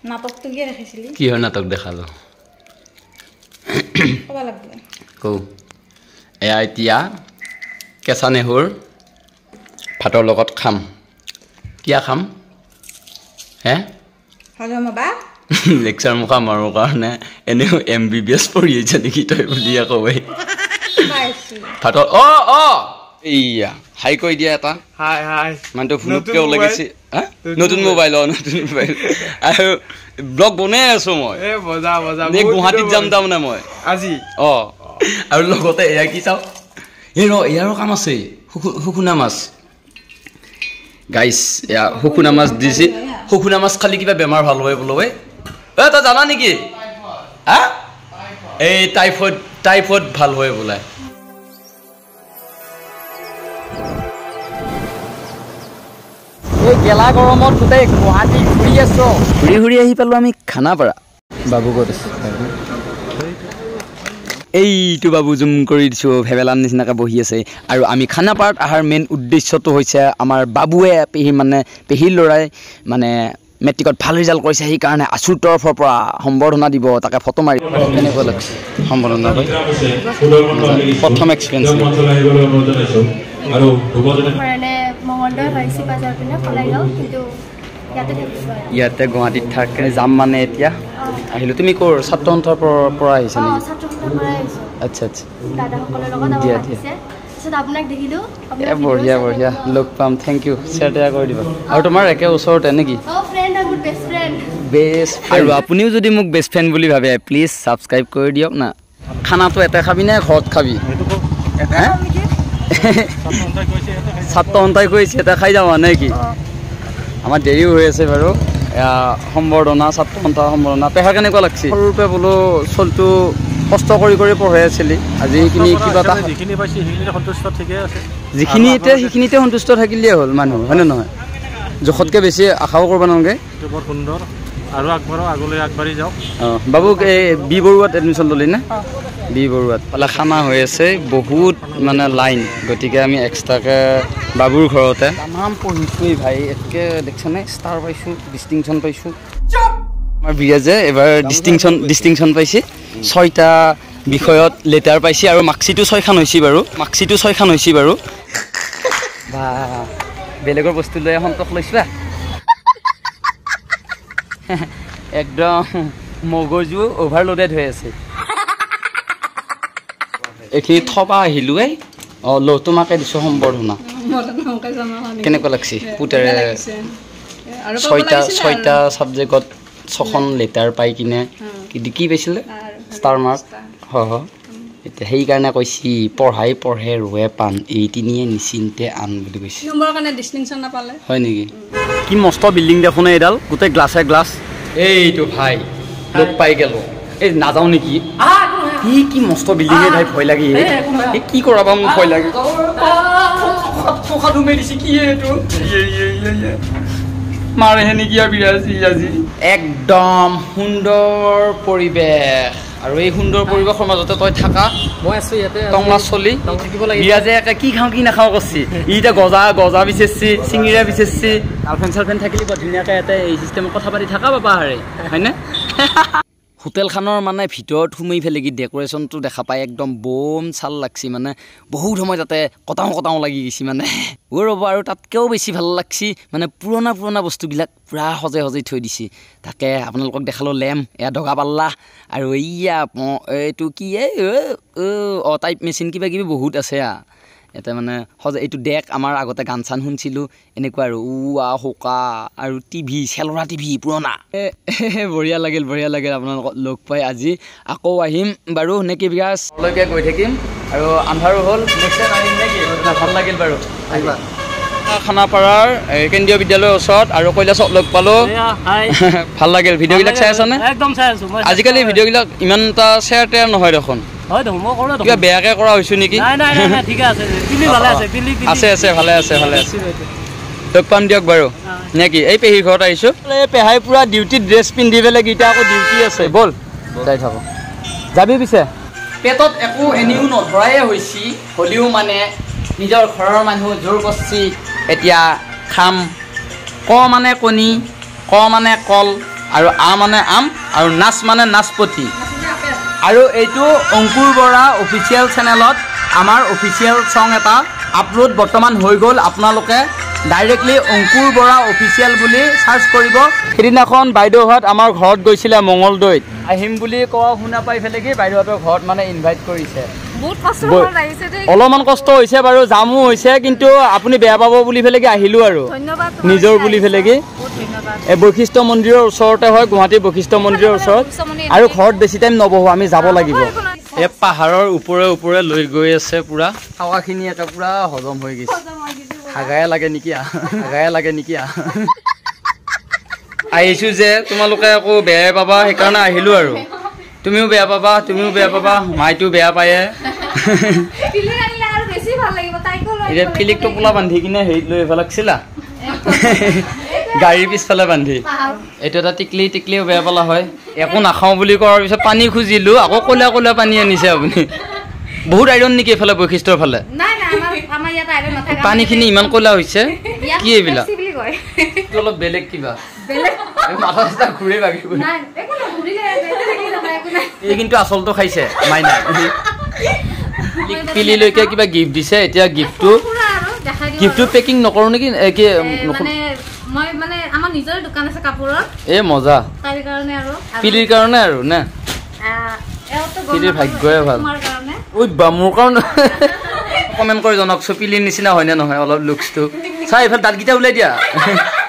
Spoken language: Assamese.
নাটকটো কি দেখাইছিলি কিহৰ নাটক দেখালো ক'ব লাগিব কও এয়া এতিয়া কেঁচা নেহুৰ ভাতৰ লগত খাম কিয়া খাম হে হজমবা লেকচাৰ মুখা মাৰো কাৰণে এনেও MBBS পঢ়ি আছে নেকি তই বুলি কই ভাতৰ এইয়া হাই কৈ দিয়া এটা হাই মানটো ফুলকে লাগিছে নতুন মোবাইল আৰু ব্লগ বনাই আছো মই বজা নে গুৱাহাটীত যাম তাৰমানে মই আজি আৰু লগতে এয়া কি চাও ইয়াৰো কাম আছে শুকুনা মাছ গাইস এয়া শুকুনা মাছ দিছি শুকুনা মাছ খালি কিবা বেমাৰ ভাল হয় বোলো তই জানা নেকি এই টাইফয়েড ভাল হয় বোলে এই গেলা গৰমত গোটেই গুৱাহাটী ঘূৰি আছো ঘূৰি আহি পালো আমি খানাপাৰা বাবু ক'ত আছে এইটো বাবু জুম কৰি দিছো ভেবেলাৰ নিচিনাকৈ বহি আছে আৰু আমি খানাপাৰাত অহাৰ মেইন উদ্দেশ্যটো হৈছে আমাৰ বাবুৱে পেহীৰ ল'ৰাই মেট্ৰিকত ভাল ৰিজাল্ট কৰিছে সেইকাৰণে আছুৰ তৰফৰ পৰা সম্বৰ্ধনা দিব তাকে ফটো মাৰি কেনেকুৱা লাগিছে সম্বৰ্ধনা প্ৰথম এক্সপিৰিয়েঞ্চ ইয়াতে গুৱাহাটীত থাকে যাম মানে এতিয়া আহিলো তুমি ক'ৰ ছাত্ৰ সন্থাৰ পৰা আহিছা নেকি আচ্ছা দিয়া বঢ়িয়া লগ পাম থেংক ইউ শ্বেয়াৰ কৰি দিবা আৰু তোমাৰ একে ওচৰতে নেকি বেষ্ট আৰু আপুনিও যদি মোক বেষ্ট ফ্ৰেণ্ড বুলি ভাবে প্লিজ ছাবস্ক্ৰাইব কৰি দিয়ক না খানাটো এটা খাবি নে ঘৰত খাবি ছাত্ৰ সন্থাই কৈছে এটা খাই যাবা নে কি আমাৰ দেৰিও হৈ আছে বাৰু সম্বৰ্ধনা ছাত্ৰ সন্থা সম্বৰ্ধনা পেহাৰ কেনেকুৱা লাগছে সৰুৰপৰা বোলো চলটো কষ্ট কৰি পঢ়াই আছিলি আজি সেইখিনি কিবা এটা যিখিনিতে সন্তুষ্ট থাকিলেই হ'ল মানুহ হয়নে নহয় জোখতকৈ বেছি আশাও কৰিব নালাগে বৰ সুন্দৰ আৰু আগলৈ আগবাঢ়ি যাওক বাবুক এই বি বৰুৱাত এডমিশ্যন ল'লি নে বি বৰুৱাত পালে খানা হৈ আছে বহুত লাইন গতিকে আমি এক্সট্ৰাকৈ বাবুৰ ঘৰতে তামাম পঢ়িছোঁ ভাই একে দেখিছানে ষ্টাৰ পাইছোঁ ডিষ্টিংশ্যন পাইছোঁ আমাৰ বিৰাজে এবাৰ ডিষ্টিংশ্যন পাইছে 6টা বিষয়ত লেটাৰ পাইছে আৰু মাৰ্কশ্বিটো 6খন হৈছে বাৰু বা বেলেগৰ বস্তু লৈ সন্তোষ লৈছা একদম মগজু অভাৰলোডেড হৈ আছে এইখিনি থবা আহিলো তোমাকে দিছো সম্বৰ্ধনা কেনেকুৱা লাগছে পুতেৰে 6টা ছাবজেক্টত 6খন লেটাৰ পাই কিনে কি পাইছিলে ষ্টাৰ মাৰ্ক এতিয়া সেইকাৰণে কৈছি পঢ়ে ৰয়ে পাণ এই তিনিয়ে নিচিন্তে আন বুলি কৈছে হয় নেকি কি মস্ত বিল্ডিং দেখোন এইডাল গোটেই গ্লাছ এইটো ভাই লোক পাই গেল এই নাযাওঁ নেকি কি মস্ত বিল্ডিং ভাই ভয় লাগে কি কৰাবা মোক ভয় লাগে মাৰেহে নেকি আজি একদম সুন্দৰ পৰিৱেশ আৰু এই সুন্দৰ পৰিৱেশৰ মাজতে তই থাকা মই আছো ইয়াতে টংলা চলি বিৰাজে একে কি খাওঁ কি নাখাওঁ কৰছি এতিয়া গজা বিচাৰছি চিঙিৰা বিচাৰছি গাৰ্লফ্ৰেণ্ড থাকিলে বৰ ধুনীয়াকৈ ইয়াতে এই চিষ্টেমত কথা পাতি থাকা পাবা হাৰে হয়নে হোটেলখনৰ ভিতৰত সোমাই ফেলে কি ডেক'ৰেশ্যনটো দেখা পাই একদম বম চাল লাগছি বহুত সময় তাতে কটাও লাগি গৈছি ৰ'ব আৰু তাতকৈও বেছি ভাল লাগছি পুৰণা বস্তুবিলাক পুৰা সজাই থৈ দিছি তাকে আপোনালোকক দেখালোঁ লেম্প এয়া দগা পাল্লা আৰু এইয়া এইটো কি টাইপ মেচিন কিবা কিবি বহুত আছে ইয়াতে এইটো ডেক আমাৰ আগতে গান চান শুনিছিলোঁ এনেকুৱা আৰু হোকা আৰু টিভি চেলৰা টিভি পুৰণা বঢ়িয়া লাগিল আপোনালোকক লগ পাই আজি আকৌ আহিম বাৰু নেকি বিকাশলৈকে গৈ থাকিম আৰু আন্ধাৰো হ'ল নেক্সট টাইম আহিম নেকি ভাল লাগিল বাৰু আহিবা খানাপাৰাৰ কেন্দ্ৰীয় বিদ্যালয়ৰ ওচৰত আৰু কৈলাশক লগ পালোঁ ভাল লাগিল ভিডিঅ'বিলাক চাই আছানে একদম চাই আছোঁ আজিকালি ভিডিঅ'বিলাক ইমান এটা শ্বেয়াৰ নহয় দেখোন কিবা বেয়াকৈ কৰা হৈছোঁ নেকি আছে ভালে আছে লগ পাম দিয়ক বাৰু নেকি এই পেহীৰ ঘৰত আহিছোঁ এই পেহাই পুৰা ডিউটি ড্ৰেছ পিন্ধি পেলাই গীতা আকৌ ডিউটি আছে ব'ল যাই থাকোঁ যাবি পিছে পেটত একো এনেও নধৰাই হৈছি হ'লেও নিজৰ ঘৰৰ মানুহ জোৰ কৰছি এতিয়া খাম কণী কল আৰু আ মানে আম আৰু নাচ মানে নাচপতি আৰু এইটো অংকুৰ বৰা অফিচিয়েল চেনেলত আমাৰ অফিচিয়েল সং এটা আপলোড বৰ্তমান হৈ গ'ল আপোনালোকে ডাইৰেক্টলি অংকুৰ বৰা অফিচিয়েল বুলি সাৰ্চ কৰিব সেইদিনাখন বাইদেউহঁত আমাৰ ঘৰত গৈছিলে মঙলদৈত আহিম বুলি কোৱা শুনা পাই ফেলে কি বাইদেউহঁতৰ ঘৰত মানে ইনভাইট কৰিছে বহুত কষ্ট হ'ল লাগিছে দেই অলপমান কষ্ট হৈছে বাৰু জামো হৈছে কিন্তু আপুনি বেয়া পাব বুলি ফেলে কি আহিলো আৰু ধন্যবাদ নিজৰ বুলি ফেলে কি বহুত ধন্যবাদ এই বৈশিষ্ট্য মন্দিৰৰ ওচৰতে হয় গুৱাহাটী বৈশিষ্ট্য মন্দিৰৰ ওচৰত আৰু ঘৰত বেছি টাইম নবহো আমি যাব লাগিব এই পাহাৰৰ ওপৰে ওপৰে লৈ গৈ আছে পুৰা খাৱাখিনি একে পুৰা হজম হৈ গৈছে হাগায়ে লাগে নেকি আহিছো যে তোমালোকে আকৌ বেয়াই পাবা সেইকাৰণে আহিলো আৰু তুমিও বেয়া পাবা মাইটো বেয়া পায়ে এতিয়া ফিলিক টোপোলা বান্ধি কিনে হেৰিত লৈ আহিব লাগিছিলা গাড়ীৰ পিছফালে বান্ধি এইটো এটা টিকলিও বেয়া পালা হয় একো নাখাওঁ বুলি কোৱাৰ পিছত পানী খুজিলো আকৌ কলা পানী আনিছে আপুনি বহুত আইৰণ নেকি এইফালে বৈশিষ্ট্যৰ ফালে পানীখিনি ইমান কলা হৈছে কি এইবিলাক অলপ বেলেগ কিবা মাথা চাথা ঘূৰি বাগিব এই কিন্তু আচলটো খাইছে মাইনা পিলিলৈকে কিবা গিফ্ট দিছে এতিয়া গিফ্টটো পেকিং নকৰো নেকি মজা পিলিৰ কাৰণে আৰু নে পিলিৰ ভাগ্যই ভাল ঐ বা মোৰ কাৰণে কমেণ্ট কৰি জনাওকচোন পিলিৰ নিচিনা হয়নে নহয় অলপ লুকছটো চাই এইফালে দাঁতকেইটা ওলাই দিয়া